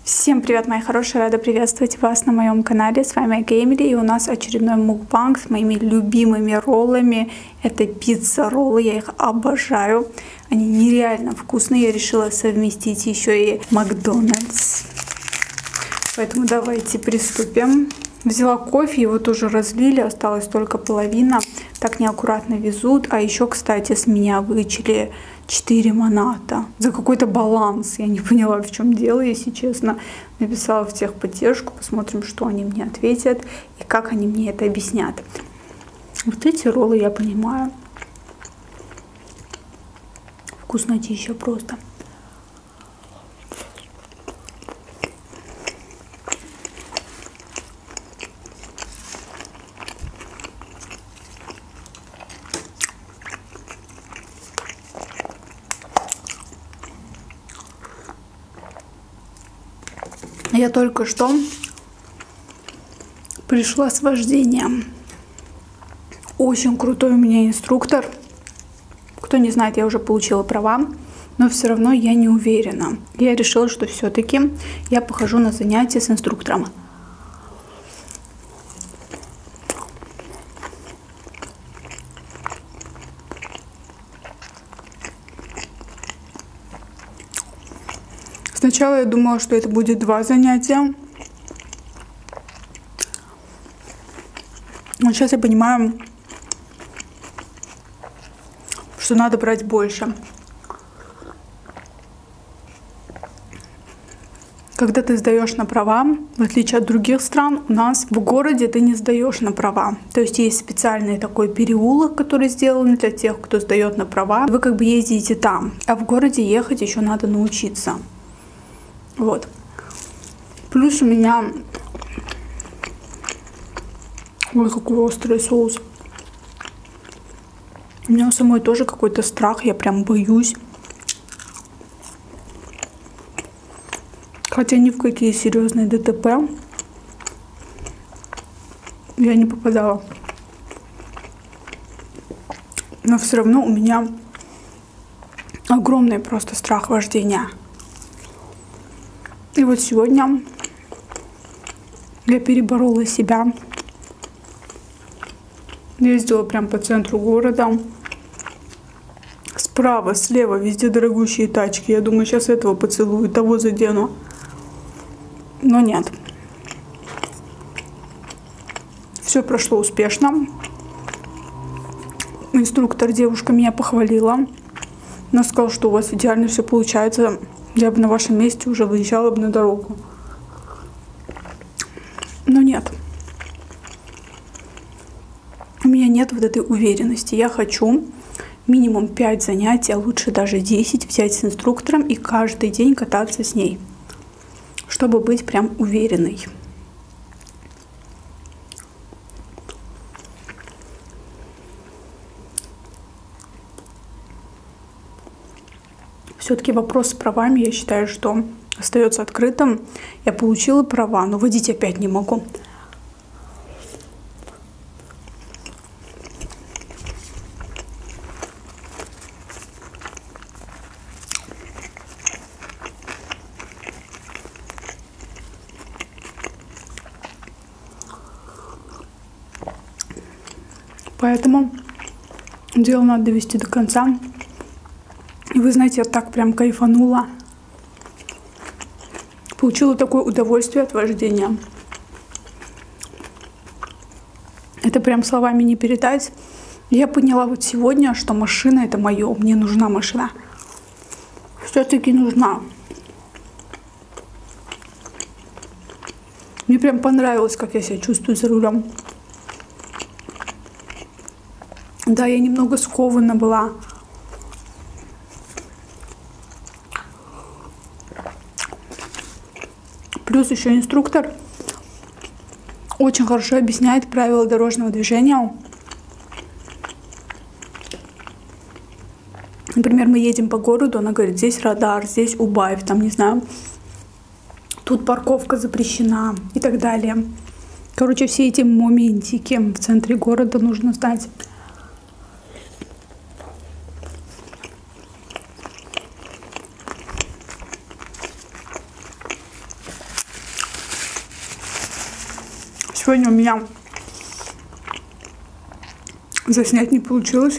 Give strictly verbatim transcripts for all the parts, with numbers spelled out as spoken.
Всем привет, мои хорошие, рада приветствовать вас на моем канале. С вами Геймери, и у нас очередной мукбанг с моими любимыми роллами. Это пицца-роллы, я их обожаю. Они нереально вкусные, я решила совместить еще и Макдональдс. Поэтому давайте приступим. Взяла кофе, его тоже разлили, осталась только половина. Так неаккуратно везут. А еще, кстати, с меня вычли четыре маната за какой-то баланс. Я не поняла, в чем дело, если честно. Написала в техподдержку, посмотрим, что они мне ответят и как они мне это объяснят. Вот эти роллы я понимаю. Вкуснотища просто. Я только что пришла с вождением. Очень крутой у меня инструктор. Кто не знает, я уже получила права, но все равно я не уверена. Я решила, что все-таки я похожу на занятия с инструктором. Сначала я думала, что это будет два занятия. Но сейчас я понимаю, что надо брать больше. Когда ты сдаешь на права, в отличие от других стран, у нас в городе ты не сдаешь на права. То есть есть специальный такой переулок, который сделан для тех, кто сдает на права. Вы как бы ездите там, а в городе ехать еще надо научиться. Вот. Плюс у меня... Ой, какой острый соус. У меня у самой тоже какой-то страх, я прям боюсь. Хотя ни в какие серьезные ДТП я не попадала. Но все равно у меня огромный просто страх вождения. И вот сегодня я переборола себя. Ездила прям по центру города. Справа, слева, везде дорогущие тачки. Я думаю, сейчас этого поцелую, того задену. Но нет. Все прошло успешно. Инструктор, девушка, меня похвалила. Она сказала, что у вас идеально все получается. Я бы на вашем месте уже выезжала бы на дорогу. Но нет. У меня нет вот этой уверенности. Я хочу минимум пять занятий, а лучше даже десять взять с инструктором и каждый день кататься с ней, чтобы быть прям уверенной. Все-таки вопрос с правами, я считаю, что остается открытым. Я получила права, но водить опять не могу. Поэтому дело надо довести до конца. И вы знаете, я так прям кайфанула. Получила такое удовольствие от вождения. Это прям словами не передать. Я поняла вот сегодня, что машина это мое. Мне нужна машина. Все-таки нужна. Мне прям понравилось, как я себя чувствую за рулем. Да, я немного скована была. Плюс еще инструктор очень хорошо объясняет правила дорожного движения. Например, мы едем по городу, она говорит, здесь радар, здесь убавь, там, не знаю, тут парковка запрещена и так далее. Короче, все эти моментики в центре города нужно знать. Сегодня у меня заснять не получилось.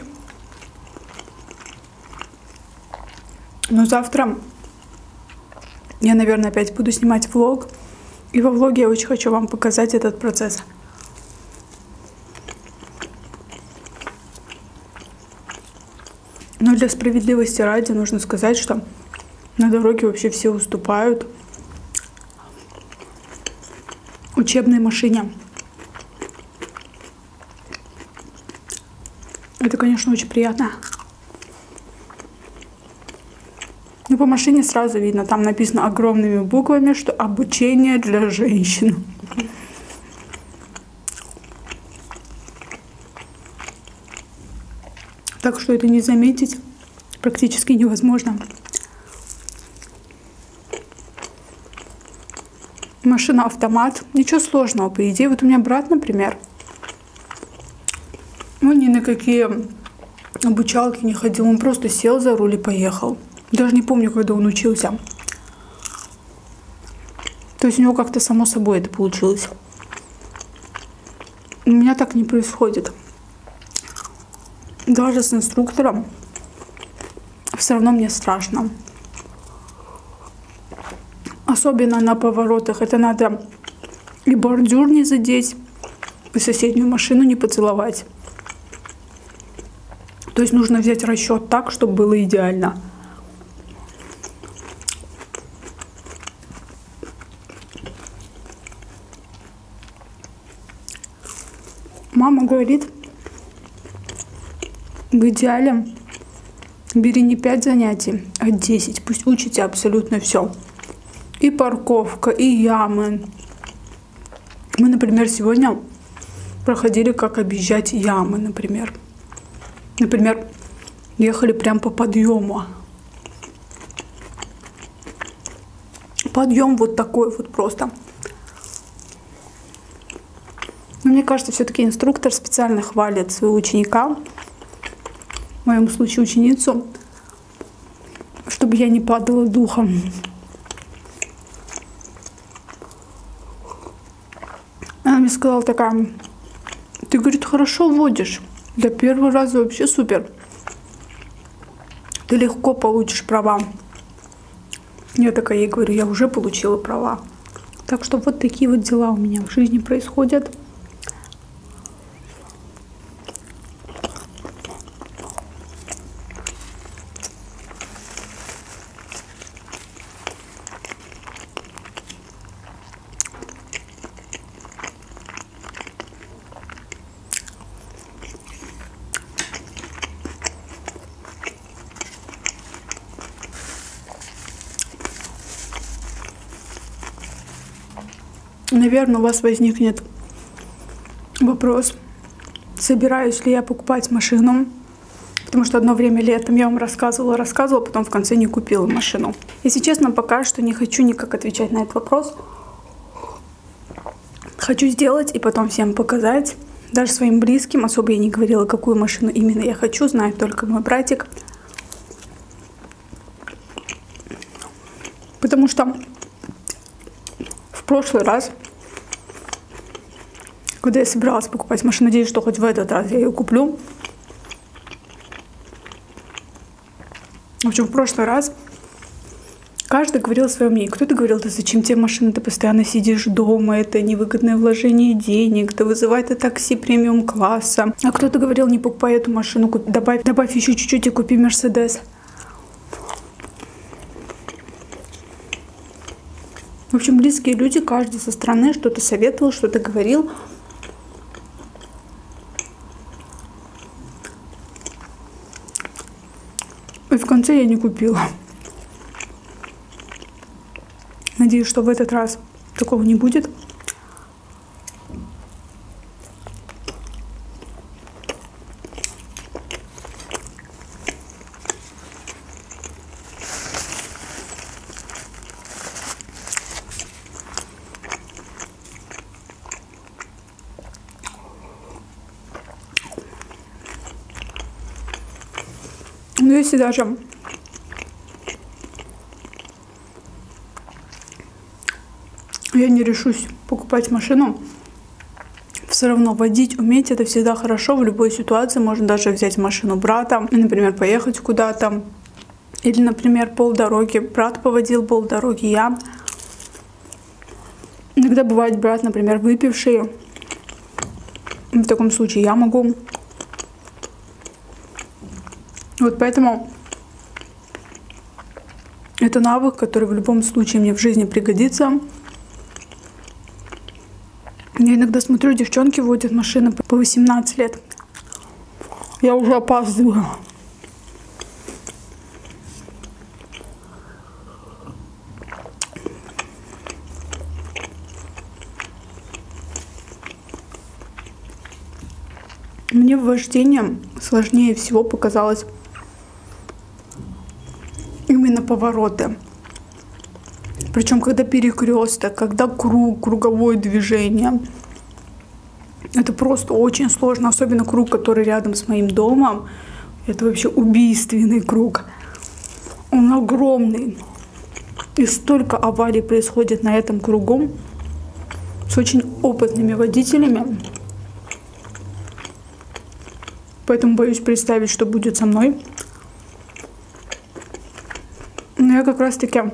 Но завтра я, наверное, опять буду снимать влог. И во влоге я очень хочу вам показать этот процесс. Но для справедливости ради нужно сказать, что на дороге вообще все уступают учебной машине. Это, конечно, очень приятно. Но по машине сразу видно, там написано огромными буквами, что обучение для женщин. Так что это не заметить практически невозможно. Машина-автомат. Ничего сложного, по идее. Вот у меня брат, например, ну ни на какие обучалки не ходил. Он просто сел за руль и поехал. Даже не помню, когда он учился. То есть у него как-то само собой это получилось. У меня так не происходит. Даже с инструктором все равно мне страшно. Особенно на поворотах. Это надо и бордюр не задеть, и соседнюю машину не поцеловать. То есть нужно взять расчет так, чтобы было идеально. Мама говорит, в идеале бери не пять занятий, а десять. Пусть учите абсолютно все. И парковка, и ямы. Мы, например, сегодня проходили, как объезжать ямы, например. Например, ехали прям по подъему. Подъем вот такой вот просто. Но мне кажется, все-таки инструктор специально хвалит своего ученика, в моем случае ученицу, чтобы я не падала духом. Она мне сказала такая: ты, говорит, хорошо водишь. Для первого раза вообще супер. Ты легко получишь права. Я такая ей говорю, я уже получила права. Так что вот такие вот дела у меня в жизни происходят. Наверное, у вас возникнет вопрос, собираюсь ли я покупать машину, потому что одно время летом я вам рассказывала, рассказывала, потом в конце не купила машину. Если честно, пока что не хочу никак отвечать на этот вопрос. Хочу сделать и потом всем показать, даже своим близким. Особо я не говорила, какую машину именно я хочу, знает только мой братик. Потому что в прошлый раз, когда я собиралась покупать машину, надеюсь, что хоть в этот раз я ее куплю. В общем, в прошлый раз каждый говорил свое мнение. Кто-то говорил, да зачем тебе машина, ты постоянно сидишь дома, это невыгодное вложение денег, да вызывай ты такси премиум класса. А кто-то говорил, не покупай эту машину, добавь, добавь еще чуть-чуть и купи Мерседес. В общем, близкие люди, каждый со стороны что-то советовал, что-то говорил. И в конце я не купила. Надеюсь, что в этот раз такого не будет. Но если даже я не решусь покупать машину, все равно водить уметь это всегда хорошо в любой ситуации. Можно даже взять машину брата и, например, поехать куда-то. Или, например, полдороги брат поводил, полдороги я. Иногда бывает брат, например, выпивший. В таком случае я могу. Вот поэтому это навык, который в любом случае мне в жизни пригодится. Я иногда смотрю, девчонки водят машины по восемнадцать лет. Я уже опаздываю. Мне вождение сложнее всего показалось именно повороты. Причем, когда перекресток, когда круг, круговое движение. Это просто очень сложно. Особенно круг, который рядом с моим домом. Это вообще убийственный круг. Он огромный. И столько аварий происходит на этом кругу с очень опытными водителями. Поэтому боюсь представить, что будет со мной. Но я как раз таки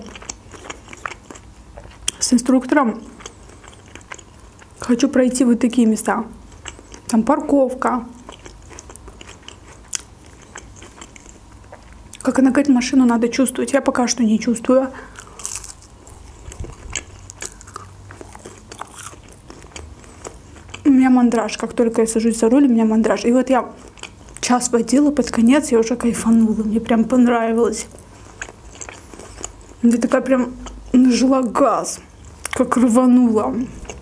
с инструктором хочу пройти вот такие места. Там парковка. Как она говорит, машину надо чувствовать. Я пока что не чувствую. У меня мандраж. Как только я сажусь за руль, у меня мандраж. И вот я час водила, под конец я уже кайфанула. Мне прям понравилось. Я такая прям нажила газ. Как рванула.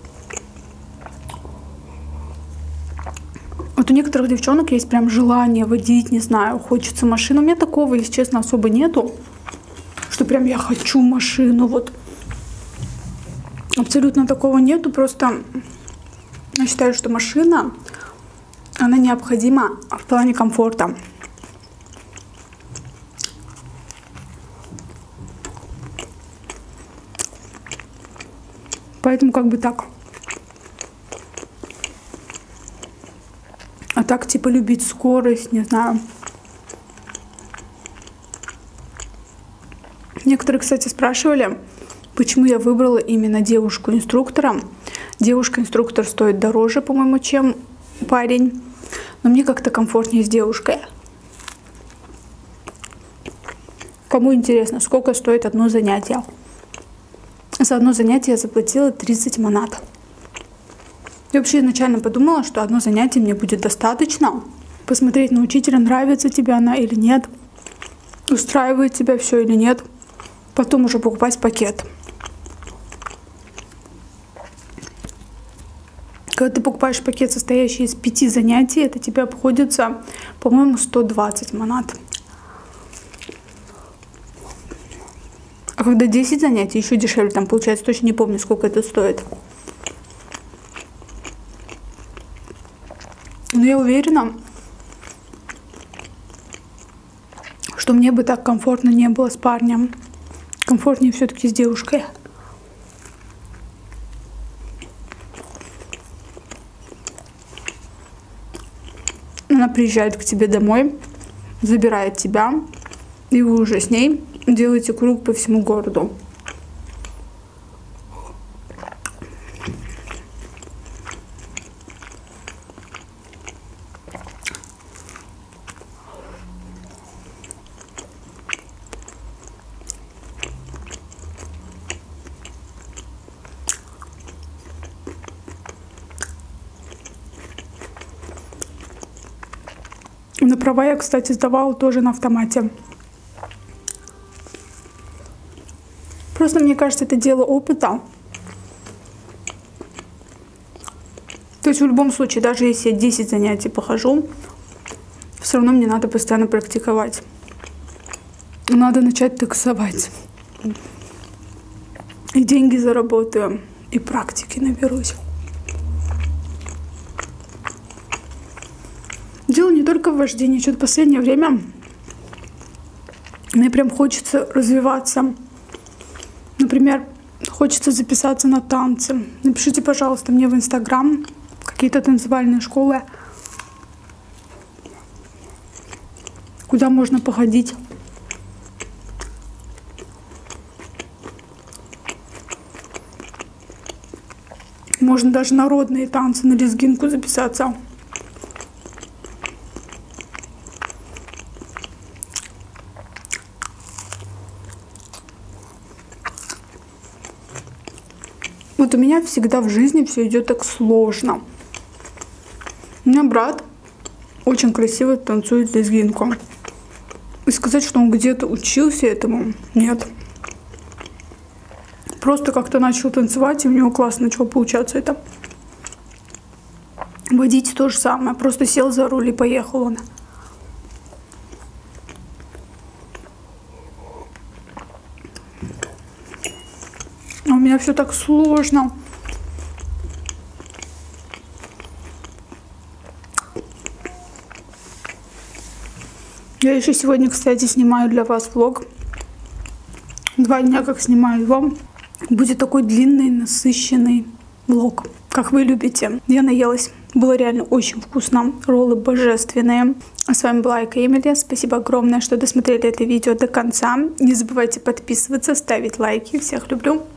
Вот у некоторых девчонок есть прям желание водить, не знаю, хочется машину. У меня такого, если честно, особо нету. Что прям я хочу машину. Вот. Абсолютно такого нету. Просто я считаю, что машина, она необходима в плане комфорта. Поэтому как бы так. А так типа любить скорость, не знаю. Некоторые, кстати, спрашивали, почему я выбрала именно девушку-инструктора. Девушка-инструктор стоит дороже, по-моему, чем парень. Но мне как-то комфортнее с девушкой. Кому интересно, сколько стоит одно занятие? За одно занятие я заплатила тридцать манат. Я вообще изначально подумала, что одно занятие мне будет достаточно. Посмотреть на учителя, нравится тебе она или нет. Устраивает тебя все или нет. Потом уже покупать пакет. Когда ты покупаешь пакет, состоящий из пяти занятий, это тебе обходится, по-моему, сто двадцать манат. А когда десять занятий, еще дешевле, там получается, точно не помню, сколько это стоит. Но я уверена, что мне бы так комфортно не было с парнем. Комфортнее все-таки с девушкой. Она приезжает к тебе домой, забирает тебя, и вы уже с ней делаете круг по всему городу. На права я, кстати, сдавала тоже на автомате. Просто, мне кажется, это дело опыта. То есть в любом случае, даже если я десять занятий похожу, все равно мне надо постоянно практиковать. Надо начать таксовать. И деньги заработаю, и практики наберусь. Дело не только в вождении. Что-то в последнее время мне прям хочется развиваться. Например, хочется записаться на танцы. Напишите, пожалуйста, мне в Инстаграм, какие-то танцевальные школы, куда можно походить. Можно даже народные танцы на лезгинку записаться. Вот у меня всегда в жизни все идет так сложно. У меня брат очень красиво танцует лезгинку. И сказать, что он где-то учился этому, нет. Просто как-то начал танцевать, и у него классно начало получаться это. Водить то же самое. Просто сел за руль и поехал он. А у меня все так сложно. Я еще сегодня, кстати, снимаю для вас влог. Два дня как снимаю его. Будет такой длинный, насыщенный влог, как вы любите. Я наелась. Было реально очень вкусно. Роллы божественные. А с вами была Эмили. Спасибо огромное, что досмотрели это видео до конца. Не забывайте подписываться, ставить лайки. Всех люблю.